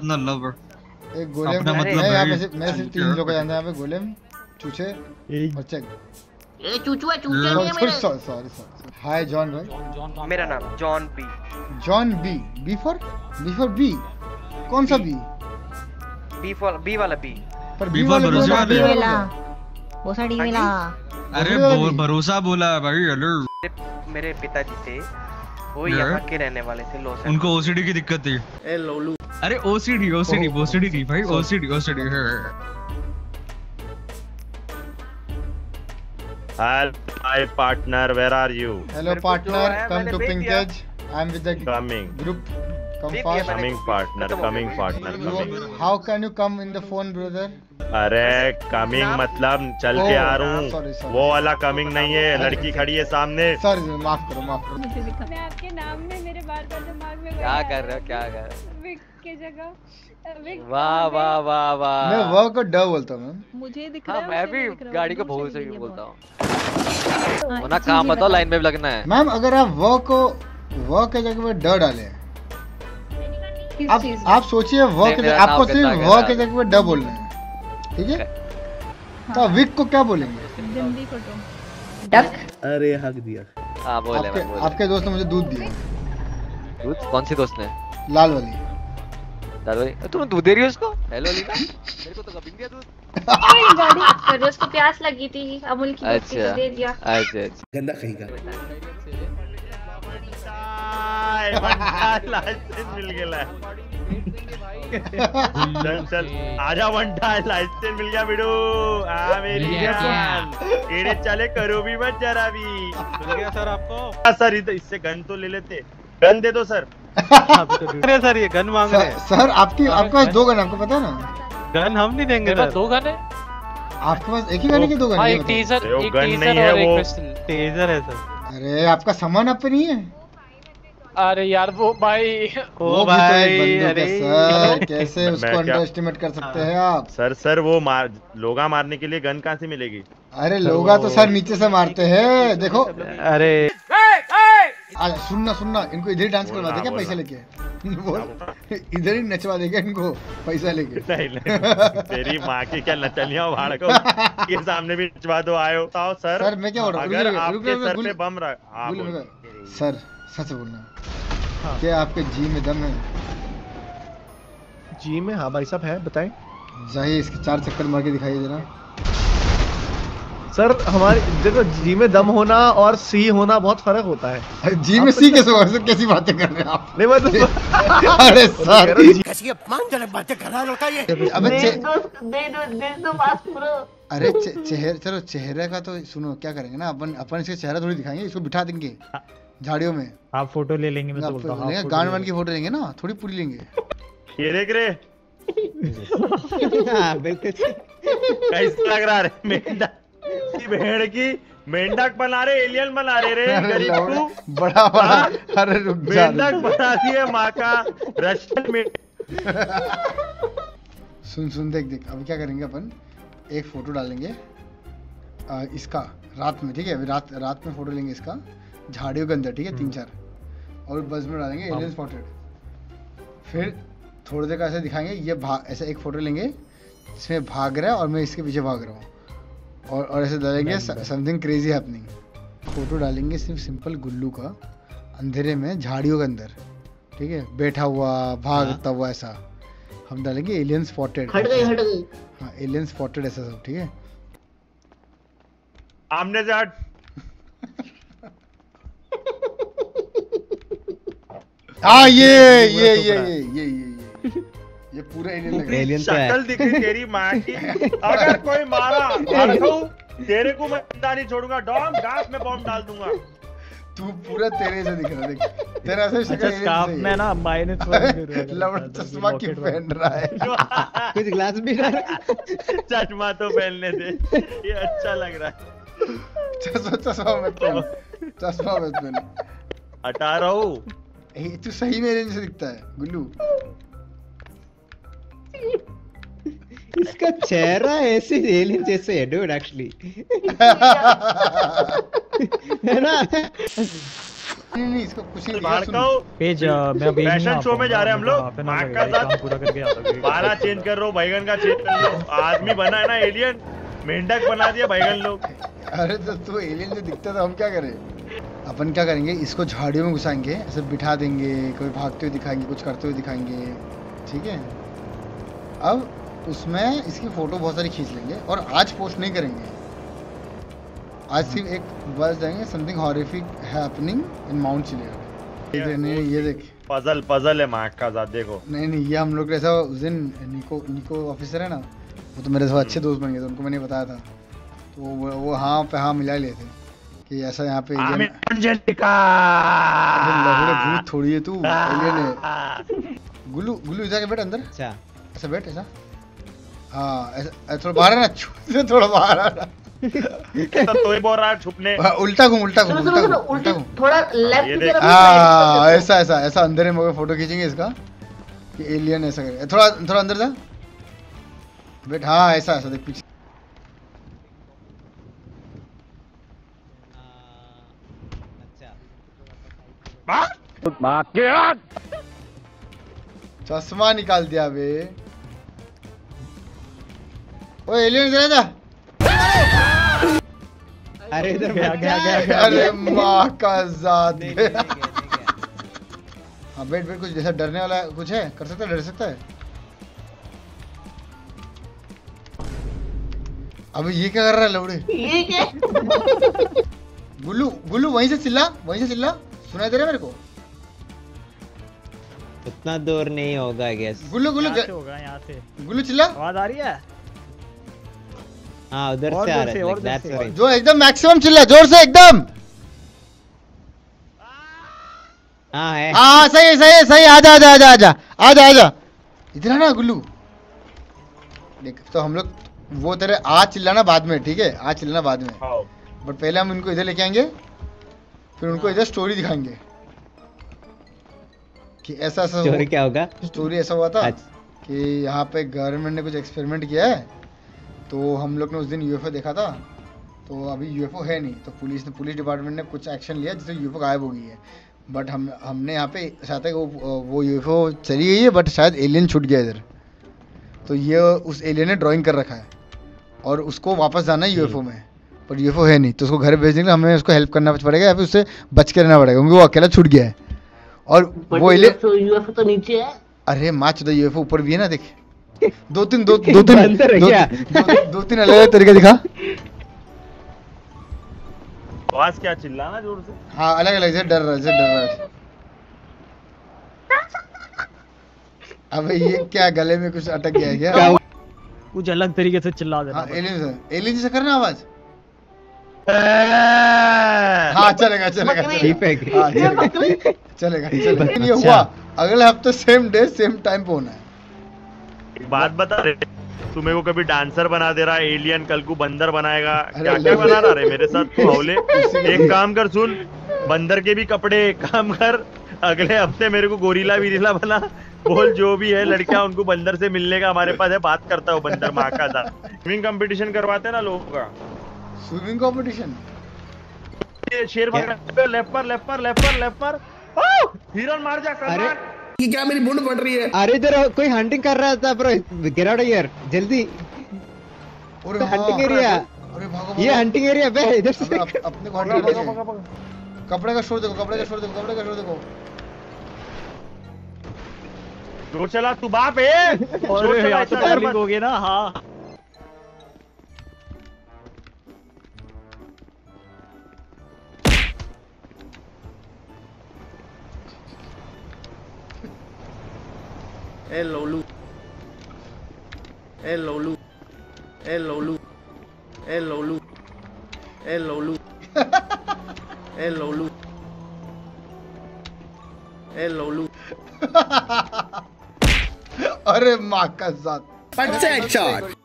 अपना लवर। एक गोलेम अपना मतलब है यहाँ भाई, पे। मैं सिर्फ 3 लोग जानता हूँ यहाँ पे। गोलेम, चूचे और चेक। ए चूचू नहीं है मेरे। सॉरी। हाय जॉन भाई। मेरा नाम John B. John B. B for B. कौन सा बी? बी वाला बी। पर बी फॉर भरोसे वाला। वो साड़ी वाला। अरे भरोसा बोला भाई। हेलो मेरे पिताजी थे, वो यहाँ के रहने वाले थे लॉस। उनको ओसीडी की दिक्कत थी। ए लोलू। अरे ओसीडी नहीं भाई, OCD Hi partner, where are you? Hello partner, come to Pinkage. I'm with the Coming. group. Come fast. Coming partner. How can you come in the phone, brother? अरे coming मतलब चल के आ रहा हूँ। वो वाला कमिंग नहीं है, लड़की खड़ी है सामने। सॉरी, माफ करो। मैं आपके नाम में मेरे बार दिमाग में क्या कर रहे हो? विक के जगह विक। वाह। मैं वो को ड बोलता हूँ। मुझे दिख रहा है। मैं भी गाड़ी को बहुत सही बोलता हूँ। वरना काम बताओ, लाइन में लगना है। मैम अगर आप वो के जगह पे ड डालें, आप सोचिए वो के जगह, आपको सिर्फ वो के जगह पे ड बोलना है, ठीक है? तो विक को क्या बोलेंगे? गंदी फोटो। डक। अरे हक दिया। हाँ बोले। आपके दोस्त ने मुझे दूध दिया। दूध? कौन सी दोस्त ने? लाल वाली। तुमने दूध दे रही है उसको? हेलो लीना, मेरे को तो कभी नहीं दिया दूध। गाड़ी पर उसको प्यास लगी थी, अमूल की बच्ची को दे दिया। अच्छा गंदा कहीं लाइसेंस मिल गया। चल आजा वंटा, लाइसेंस मिल गया बिडू। आ मेरी जान केड़े चले करो भी मत जरा भी। मिल गया सर आपको? सर इससे गन तो ले लेते। गन दे दो सर। अरे सर ये गन मांग रहे हैं। सर आपके पास 2 गन, आपको पता है ना? गन हम नहीं देंगे सर। 2 गन है आपके पास? एक ही गन है कि 2 गन है? एक टीजर और एक पिस्टल। टेजर है सर। अरे आपका सामान आप पे नहीं है? अरे यार वो भाई वो भाई अरे सर कैसे उसको अंडर एस्टिमेट कर सकते हैं आप? सर वो लोगा मारने के लिए गन कहाँ से मिलेगी? अरे लोगा तो सर नीचे से मारते हैं, देखो। अरे सुनना इनको इधर ही डांस करवा दे क्या पैसा लेके? इधर ही नचवा देगा इनको पैसा लेके। तेरी माँ की क्या नचलियां भाड़ को ये सामने भी नचवा दो। आयो सर मैं क्या बोल रहा हूँ? अगर आपके सर पे बम रहा सर सच बोलना, क्या आपके जी में दम है? जी में? हाँ भाई साहब है, बताएं। जाइए इसके 4 चक्कर मार के दिखाइए जरा। सर हमारे देखो, जी में दम होना और सी होना बहुत फर्क होता है। जी में सी कैसी बातें कर रहे हैं आप? नहीं मतलब अरे सर कैसी अपमानजनक बातें कर रहा है लड़का ये। अबे दे दो पास पूरा। अरे चलो चेहरे का तो सुनो, क्या करेंगे ना अपन इसका चेहरा थोड़ी दिखाएंगे, इसको बिठा देंगे झाड़ियों में। आप फोटो ले लेंगे, मैं तो बोलता हूं गांड वांड की फोटो लेंगे ना, थोड़ी पूरी लेंगे। ये देख रे कैसा लग रहा है? भेड़ की मेंढक बना रहे, एलियन बना रहे रे गरीब को। बड़ा अरे रुक जा, मेंढक बना दिए माँ का रशियन में। सुन देख अब क्या करेंगे अपन, एक फोटो डालेंगे इसका रात में, ठीक है? अभी रात में फोटो लेंगे इसका झाड़ियों के अंदर, ठीक है? 3-4 और बस में डालेंगे एलियन स्पॉटेड। फिर थोड़ी देर का ऐसे दिखाएंगे, ये ऐसे एक फोटो लेंगे इसमें भाग रहा है और मैं इसके पीछे भाग रहा हूँ, और ऐसे डालेंगे समथिंग क्रेजी हैपनिंग। फोटो डालेंगे सिर्फ सिंपल गुल्लू का अंधेरे में झाड़ियों के अंदर, ठीक है? बैठा हुआ भागता हुआ ऐसा हम डालेंगे एलियन स्पॉटेड। हट गई। हाँ एलियन स्पॉटेड ऐसा सब, ठीक है? आमने से हट। हाँ ये पूरा एलियन शक्ल दिखी तेरी माँ की। अगर कोई मारा तेरे को मैं जिंदा नहीं छोड़ूंगा। डॉम घास में बॉम्ब डाल दूंगा। तू पूरा तेरे से दिख रहा, देख तेरा से शक्ल स्कार्फ में ना लवड़ चश्मा क्यों पहन रहा है? कुछ ग्लास भी चश्मा तो पहनने दे, ये अच्छा लग रहा है। चश्मा मत पहन। हटा रहा हूँ। तू सही में एलियन से दिखता है गुल्लू। इसका चेहरा ऐसे एलियन जैसे है डूड एक्चुअली। है ना? नहीं इसको कुछ नहीं बाहर दिया, का सुन। पेज मैं भेज फैशन शो में जा रहे हैं हम लोग मार्क का साथ पूरा करके आता हूँ। बाला चेंज कर रहा हूँ, बैगन का चेंज कर लो। आदमी बना है ना एलियन, मेंढक बना दिया बैगन लोग। अरे तो तू एलियन जो दिखता था, हम क्या करें? अपन क्या करेंगे, इसको झाड़ियों में घुसाएंगे, ऐसे बिठा देंगे, कभी भागते हुए दिखाएंगे, कुछ करते हुए दिखाएंगे, ठीक है। अब उसमें इसकी फोटो बहुत सारी खींच लेंगे और आज पोस्ट नहीं करेंगे। आज सिर्फ एक बस जाएंगे, something horrific happening in Mount Chilia. नहीं ये देख, पजल है मार्क का साथ, देखो। नहीं ये हम लोग ऐसा उस दिन निको ऑफिसर है ना, वो तो मेरे से अच्छे दोस्त बन गए थे, उनको मैंने बताया था, तो वो हाँ पे हाँ मिला लिए थे कि ऐसा यहाँ पे भूत थोड़ी है तू, एलियन है। गुल्लू गुल्लू इधर बैठ अंदर, अच्छा ऐसा बैठ, ऐसा हाँ, ऐसा थोड़ा बाहर आना, थोड़ा बाहर आना। तो ही बोल रहा है छुपने। उल्टा घूम उल्टा घूम उल्टा घूम, थोड़ा लेफ्ट की तरफ। हाँ ऐसा ऐसा ऐसा अंदर में फोटो खींचेंगे इसका कि एलियन ऐसा करे। थोड़ा थोड़ा अंदर जा बैठ, हाँ ऐसा ऐसा देख पीछे। चश्मा निकाल दिया बे। ओ एलियन इधर जा। अरे इधर गया। अरे माँ का जात। हाँ बैठ बैठ, कुछ जैसा डरने वाला कुछ है, कर सकता है, डर सकता है। अब ये क्या कर रहा है लौड़े? ये क्या? गुल्लू गुल्लू वहीं से चिल्ला, वहीं से चिल्ला, सुनाई दे रहा है मेरे को? उतना दूर नहीं होगा गैस। गुल्लू गुल्लू होगा यहाँ से। गुल्लू चिल्ला। आवाज आ रही है? हाँ उधर और से आ दूर से, रहा और दूर है से। जो एकदम मैक्सिमम चिल्ला, जोर से एकदम। हाँ है। हाँ सही है सही है सही है, आजा आजा आजा आजा आजा आजा इधर है ना गुल्लू। देख तो हम लोग वो तेरे आज चिल्लाना बाद में, ठीक है, आज चिल्लाना बाद में, बट पहले हम इनको इधर लेके आएंगे, फिर उनको इधर स्टोरी दिखाएंगे कि ऐसा ऐसा स्टोरी क्या होगा? स्टोरी ऐसा हुआ था कि यहाँ पे गवर्नमेंट ने कुछ एक्सपेरिमेंट किया है, तो हम लोग ने उस दिन यूएफओ देखा था, तो अभी यूएफओ है नहीं, तो पुलिस डिपार्टमेंट ने कुछ एक्शन लिया जिससे यूएफओ गायब हो गई है। बट हमने यहाँ पे चाहते वो यूएफओ चली गई है, बट शायद एलियन छूट गया इधर, तो ये उस एलियन ने ड्राइंग कर रखा है और उसको वापस जाना है यूएफओ में, पर यूएफओ है नहीं, तो उसको घर भेजने के लिए हमें उसको हेल्प करना पड़ेगा या फिर उससे बच के रहना पड़ेगा, क्योंकि वो अकेला छूट गया है। और वो यूएफओ तो नीचे है। अरे माँ चुदा, यूएफओ ऊपर भी है ना, देख दो तीन अलग तरीके दिखा। आवाज क्या चिल्लाना जोर से? हाँ अलग अलग से डर रहा है। अबे ये क्या गले में कुछ अटक गया है क्या? कुछ अलग तरीके से चिल्ला देना। हाँ एलियन से करना आवाज। हाँ चलेगा लेकिन ये हुआ अगले हफ्ते सेम डे सेम टाइम पे होना है। एक बात बता रहे, तू मेरे को कभी डांसर बना दे रहा है, एलियन कल को बंदर बनाएगा, क्या क्या बना रहा है मेरे साथ तू हौले? एक काम कर सुन, बंदर के भी कपड़े, एक काम कर अगले हफ्ते मेरे को गोरीला वीरीला बना, बोल जो भी है लड़कियां उनको बंदर से मिलने का हमारे पास है, बात करता हूँ बंदर माँ का साथ। स्विमिंग कंपटीशन करवाते हैं ना लोगों का। Swimming competition? शेर लेफ्ट पर हिरन मार जा। अरे ये क्या मेरी बूंद पड़ रही है? अरे इधर कोई हंटिंग कर रहा था ब्रो, गेट आउट हियर जल्दी। हंटिंग एरिया, ये हंटिंग एरिया बे, इधर से अपने को हंटिंग एरिया। कपड़े का शोर देखो। जोर चला तू बाप है। और यार तो डार्लिंग हो गया ना। हाँ ए लोलू अरे माँ का जात। हेडशॉट।